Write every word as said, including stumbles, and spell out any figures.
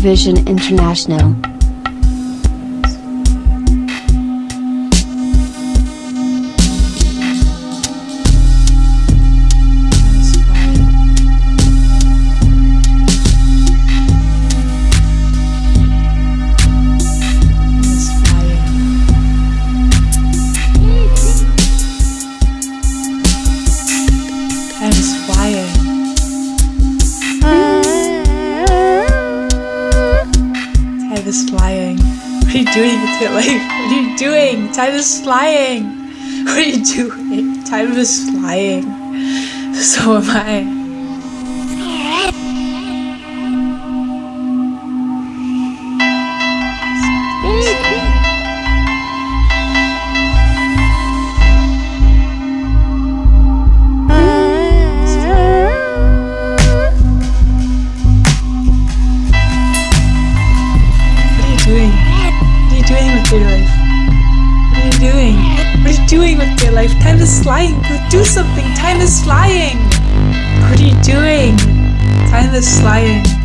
Vision International. Time is flying. Time is flying. What are you doing with your life? What are you doing? Time is flying. What are you doing? Time is flying. So am I. What are you doing with your life? What are you doing? What are you doing with your life? Time is flying. Go do something. Time is flying. What are you doing? Time is flying.